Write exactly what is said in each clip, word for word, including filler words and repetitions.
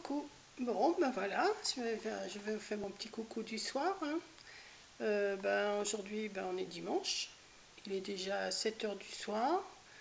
coucou. Bon, ben voilà, je vais, faire- je vais vous faire mon petit coucou du soir. hein. Euh, ben, aujourd'hui, ben, on est dimanche. Il est déjà sept heures du soir.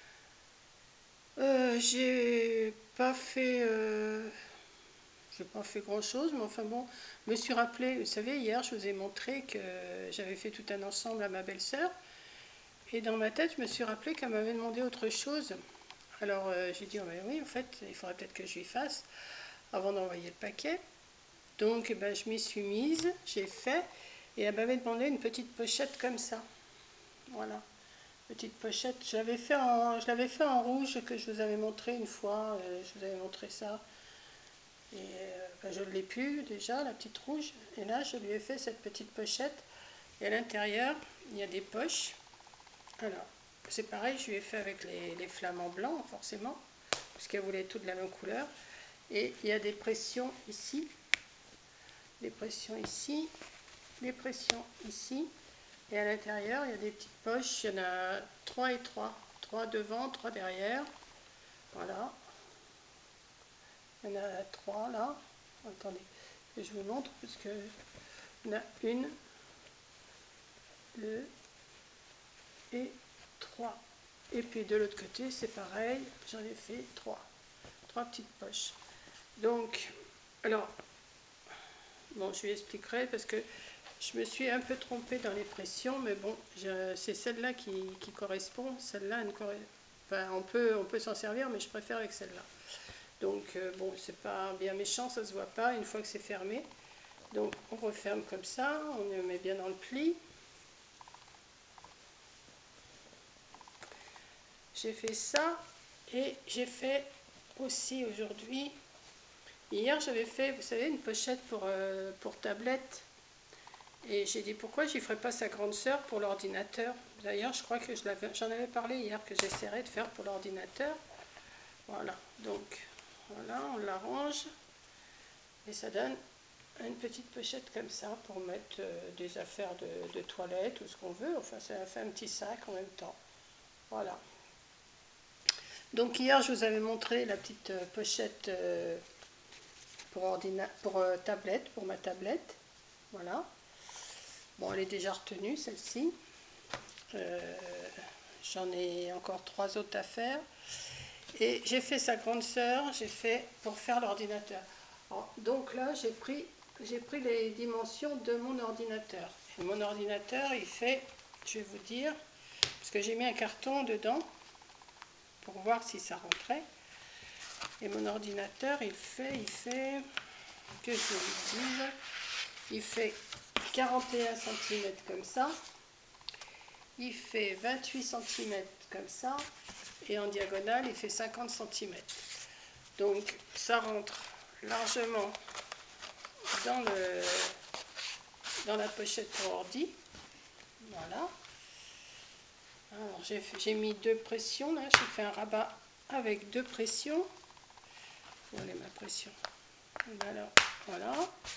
Euh, j'ai pas fait, euh, j'ai pas fait grand-chose, mais enfin bon, je me suis rappelé, vous savez, hier, je vous ai montré que j'avais fait tout un ensemble à ma belle-sœur. Et dans ma tête, je me suis rappelé qu'elle m'avait demandé autre chose. Alors, euh, j'ai dit, oh, ben oui, en fait, il faudrait peut-être que je lui fasse avant d'envoyer le paquet. Donc eh ben, je m'y suis mise, j'ai fait, et elle m'avait demandé une petite pochette comme ça. Voilà, petite pochette. Je l'avais fait en, je l'avais fait en rouge que je vous avais montré une fois, euh, je vous avais montré ça. Et euh, ben, je ne l'ai plus déjà, la petite rouge. Et là, je lui ai fait cette petite pochette. Et à l'intérieur, il y a des poches. Alors, c'est pareil, je lui ai fait avec les, les flamants blancs, forcément, parce qu'elle voulait toutes de la même couleur. Et il y a des pressions ici, des pressions ici, des pressions ici. Et à l'intérieur, il y a des petites poches. Il y en a trois et trois. Trois devant, trois derrière. Voilà. Il y en a trois là. Attendez, que je vous montre parce que il y en a une, deux et trois. Et puis de l'autre côté, c'est pareil. J'en ai fait trois. Trois petites poches. Donc, alors, bon, je lui expliquerai parce que je me suis un peu trompée dans les pressions, mais bon, c'est celle-là qui, qui correspond. Celle-là, enfin, on peut, on peut s'en servir, mais je préfère avec celle-là. Donc, euh, bon, c'est pas bien méchant, ça se voit pas une fois que c'est fermé. Donc, on referme comme ça, on le met bien dans le pli. J'ai fait ça et j'ai fait aussi aujourd'hui. Hier, j'avais fait, vous savez, une pochette pour, euh, pour tablette. Et j'ai dit pourquoi je ne ferais pas sa grande sœur pour l'ordinateur. D'ailleurs, je crois que j'en avais parlé hier que j'essaierais de faire pour l'ordinateur. Voilà, donc voilà, on l'arrange et ça donne une petite pochette comme ça pour mettre euh, des affaires de, de toilette ou ce qu'on veut. Enfin, ça fait un petit sac en même temps. Voilà. Donc hier, je vous avais montré la petite euh, pochette euh, pour, ordina pour euh, tablette, pour ma tablette. Voilà. Bon, elle est déjà retenue, celle-ci. Euh, J'en ai encore trois autres à faire. Et j'ai fait sa grande sœur, j'ai fait pour faire l'ordinateur. Donc là, j'ai pris, j'ai pris les dimensions de mon ordinateur. Et mon ordinateur, il fait, je vais vous dire, parce que j'ai mis un carton dedans pour voir si ça rentrait. Et mon ordinateur, il fait, il fait, que je vous dise, il fait quarante et un centimètres comme ça. Il fait vingt-huit centimètres comme ça, et en diagonale, il fait cinquante centimètres. Donc, ça rentre largement dans, le, dans la pochette pour ordi. Voilà. Alors, j'ai mis deux pressions, là, j'ai fait un rabat avec deux pressions. Où est ma pression? Voilà. Voilà.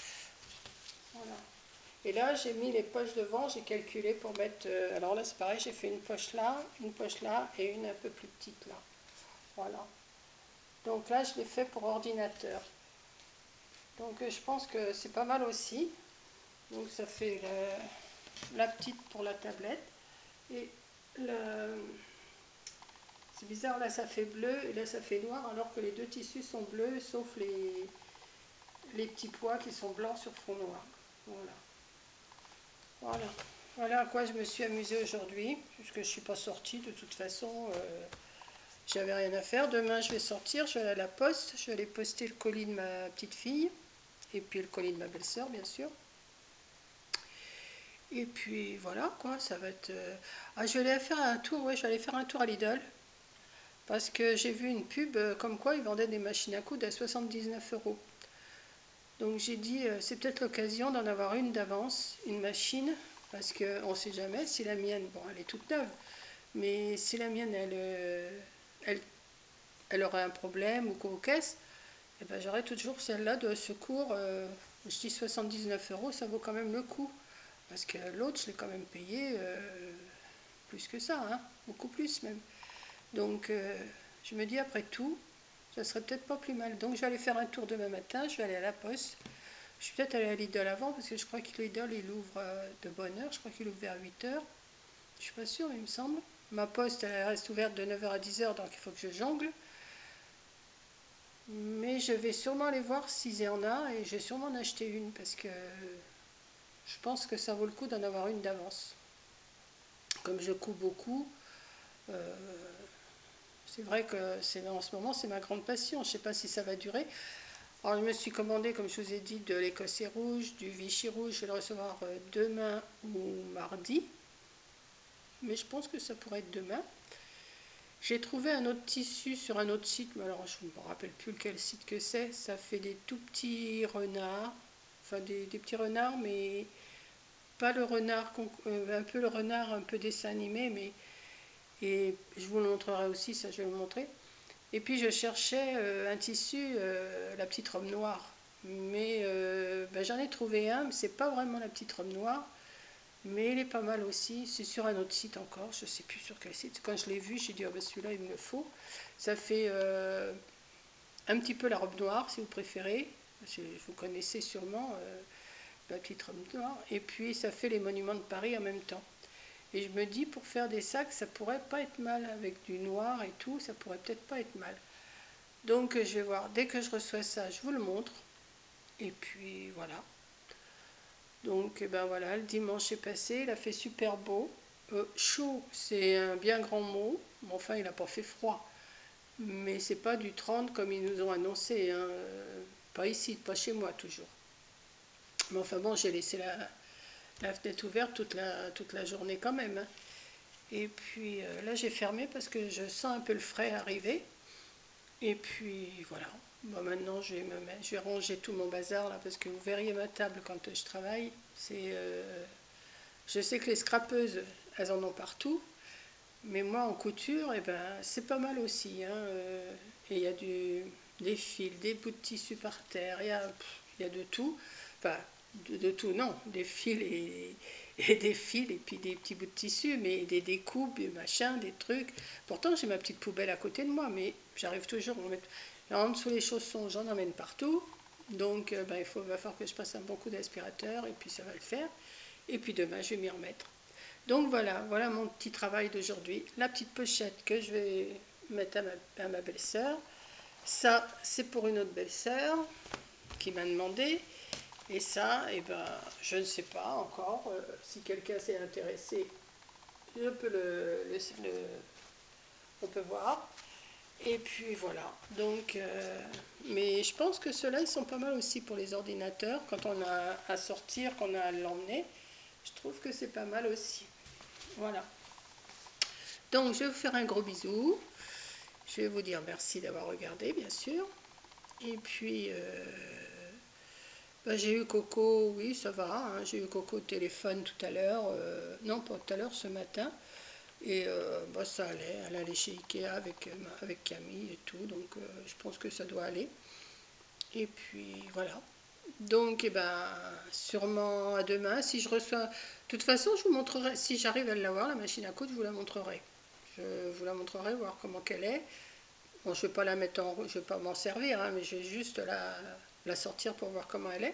Voilà. Et là, j'ai mis les poches devant, j'ai calculé pour mettre... Euh, alors là, c'est pareil, j'ai fait une poche là, une poche là et une un peu plus petite là. Voilà. Donc là, je l'ai fait pour ordinateur. Donc euh, je pense que c'est pas mal aussi. Donc ça fait le, la petite pour la tablette. Et le... c'est bizarre, là ça fait bleu et là ça fait noir, alors que les deux tissus sont bleus, sauf les, les petits pois qui sont blancs sur fond noir. Voilà. Voilà. Voilà à quoi je me suis amusée aujourd'hui, puisque je ne suis pas sortie de toute façon. Euh, j'avais rien à faire. Demain je vais sortir, je vais aller à la poste, je vais aller poster le colis de ma petite fille, et puis le colis de ma belle-sœur bien sûr. Et puis voilà quoi, ça va être... Euh... Ah, je vais aller faire un tour, ouais, je vais aller faire un tour à Lidl. Parce que j'ai vu une pub euh, comme quoi ils vendaient des machines à coudre à soixante-dix-neuf euros. Donc j'ai dit, euh, c'est peut-être l'occasion d'en avoir une d'avance, une machine, parce qu'on ne sait jamais si la mienne, bon elle est toute neuve, mais si la mienne elle, euh, elle, elle aurait un problème ou quoi aux caisses, eh ben, j'aurais toujours celle-là de secours. Euh, je dis soixante-dix-neuf euros, ça vaut quand même le coup. Parce que l'autre, je l'ai quand même payé euh, plus que ça, hein, beaucoup plus même. Donc, euh, je me dis après tout, Ça serait peut-être pas plus mal. Donc je vais aller faire un tour demain matin, je vais aller à la poste. Je suis peut-être allée à Lidl avant parce que je crois que Lidl il ouvre euh, de bonne heure, je crois qu'il ouvre vers huit heures. Je suis pas sûre, il me semble. Ma poste elle reste ouverte de neuf heures à dix heures, donc il faut que je jongle. Mais je vais sûrement aller voir s'il y en a et je vais sûrement en acheter une parce que je pense que ça vaut le coup d'en avoir une d'avance. Comme je couds beaucoup, euh, c'est vrai que c'est en ce moment c'est ma grande passion. Je ne sais pas si ça va durer. Alors je me suis commandé, comme je vous ai dit, de l'écossais rouge, du Vichy rouge. Je vais le recevoir euh, demain ou mardi. Mais je pense que ça pourrait être demain. J'ai trouvé un autre tissu sur un autre site, mais alors je ne me rappelle plus lequel site que c'est. Ça fait des tout petits renards, enfin des, des petits renards, mais pas le renard, euh, un peu le renard, un peu dessin animé, mais et je vous le montrerai aussi, ça je vais vous montrer. Et puis je cherchais euh, un tissu, euh, la petite robe noire, mais euh, ben, j'en ai trouvé un, mais c'est pas vraiment la petite robe noire. Mais il est pas mal aussi, c'est sur un autre site encore, je sais plus sur quel site. Quand je l'ai vu, j'ai dit oh ben celui-là il me le faut. Ça fait euh, un petit peu la robe noire si vous préférez, vous connaissez sûrement euh, la petite robe noire. Et puis ça fait les monuments de Paris en même temps. Et je me dis pour faire des sacs ça pourrait pas être mal avec du noir et tout, ça pourrait peut-être pas être mal. Donc je vais voir, dès que je reçois ça je vous le montre. Et puis voilà. Donc ben voilà, le dimanche est passé, il a fait super beau. Euh, chaud, c'est un bien grand mot, mais enfin il n'a pas fait froid. Mais c'est pas du trente comme ils nous ont annoncé, hein. Pas ici, pas chez moi toujours. Mais enfin bon, j'ai laissé la, la fenêtre ouverte toute la, toute la journée quand même, hein. Et puis euh, là j'ai fermé parce que je sens un peu le frais arriver. Et puis voilà. Bon, maintenant je vais, me mettre, je vais ranger tout mon bazar là parce que vous verriez ma table quand je travaille. C'est euh, Je sais que les scrapeuses, elles en ont partout, mais moi en couture, eh ben, c'est pas mal aussi, hein. euh, Et il y a du, des fils, des bouts de tissu par terre, il y a, pff, il y a de tout. Enfin, de, de tout, non, des fils et, et des fils, et puis des petits bouts de tissu, mais des découpes, des machins, des trucs. Pourtant, j'ai ma petite poubelle à côté de moi, mais j'arrive toujours à en mettre. En dessous les chaussons, j'en emmène partout. Donc, euh, ben, il faut, va falloir que je passe un bon coup d'aspirateur, et puis ça va le faire. Et puis demain, je vais m'y remettre. Donc voilà, voilà mon petit travail d'aujourd'hui. La petite pochette que je vais mettre à ma, à ma belle-sœur. Ça, c'est pour une autre belle-sœur qui m'a demandé. Et ça, eh ben, je ne sais pas encore. Euh, si quelqu'un s'est intéressé, je peux le, le, le, on peut voir. Et puis voilà. Donc, euh, mais je pense que ceux-là, ils sont pas mal aussi pour les ordinateurs. Quand on a à sortir, qu'on a à l'emmener, je trouve que c'est pas mal aussi. Voilà. Donc, je vais vous faire un gros bisou. Je vais vous dire merci d'avoir regardé, bien sûr. Et puis, euh, bah, j'ai eu Coco, oui, ça va. Hein, j'ai eu Coco au téléphone tout à l'heure. Euh, non, pas tout à l'heure, ce matin. Et euh, bah, ça allait. Elle allait chez Ikea avec, avec Camille et tout. Donc, euh, je pense que ça doit aller. Et puis, voilà. Donc, eh ben, sûrement à demain. Si je reçois. De toute façon, je vous montrerai. Si j'arrive à l'avoir, la machine à coudre, je vous la montrerai. Je vous la montrerai, voir comment qu'elle est. Bon, je ne vais pas la mettre en, je vais pas m'en servir, hein, mais je vais juste la, la sortir pour voir comment elle est.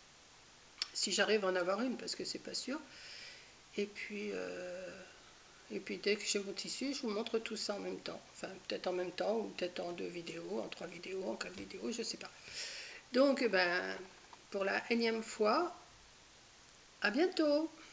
Si j'arrive à en avoir une, parce que c'est pas sûr. Et puis, euh, et puis dès que j'ai mon tissu, je vous montre tout ça en même temps. Enfin, peut-être en même temps, ou peut-être en deux vidéos, en trois vidéos, en quatre vidéos, je sais pas. Donc, ben, pour la énième fois, à bientôt!